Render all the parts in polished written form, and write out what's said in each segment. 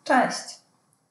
Cześć!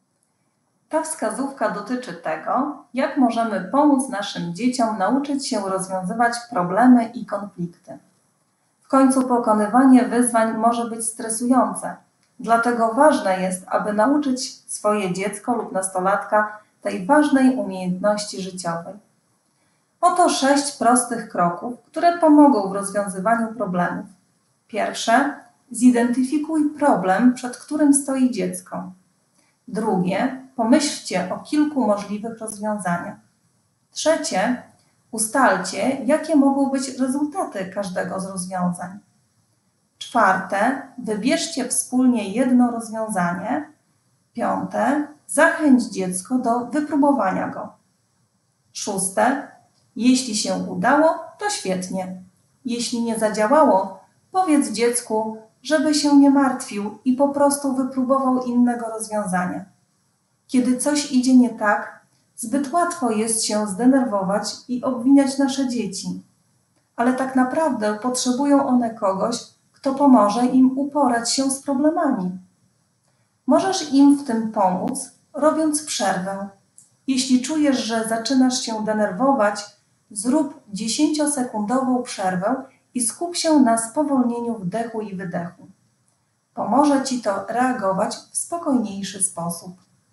Ta wskazówka dotyczy tego, jak możemy pomóc naszym dzieciom nauczyć się rozwiązywać problemy i konflikty. W końcu pokonywanie wyzwań może być stresujące, dlatego ważne jest, aby nauczyć swoje dziecko lub nastolatka tej ważnej umiejętności życiowej. Oto 6 prostych kroków, które pomogą w rozwiązywaniu problemów. Pierwsze, zidentyfikuj problem, przed którym stoi dziecko. Drugie, pomyślcie o kilku możliwych rozwiązaniach. Trzecie, ustalcie, jakie mogą być rezultaty każdego z rozwiązań. Czwarte, wybierzcie wspólnie jedno rozwiązanie. Piąte, zachęć dziecko do wypróbowania go. Szóste, jeśli się udało, to świetnie. Jeśli nie zadziałało, powiedz dziecku, żeby się nie martwił i po prostu wypróbował innego rozwiązania. Kiedy coś idzie nie tak, zbyt łatwo jest się zdenerwować i obwiniać nasze dzieci. Ale tak naprawdę potrzebują one kogoś, kto pomoże im uporać się z problemami. Możesz im w tym pomóc, robiąc przerwę. Jeśli czujesz, że zaczynasz się denerwować, zrób 10-sekundową przerwę i skup się na spowolnieniu wdechu i wydechu. Pomoże Ci to reagować w spokojniejszy sposób.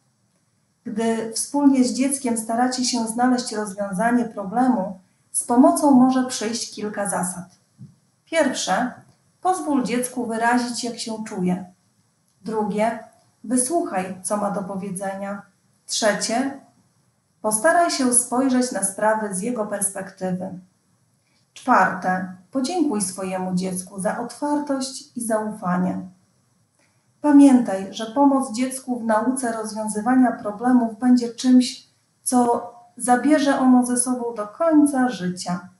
Gdy wspólnie z dzieckiem staracie się znaleźć rozwiązanie problemu, z pomocą może przyjść kilka zasad. Pierwsze, pozwól dziecku wyrazić, jak się czuje. Drugie, wysłuchaj, co ma do powiedzenia. Trzecie, postaraj się spojrzeć na sprawy z jego perspektywy. Czwarte, podziękuj swojemu dziecku za otwartość i zaufanie. Pamiętaj, że pomoc dziecku w nauce rozwiązywania problemów będzie czymś, co zabierze ono ze sobą do końca życia.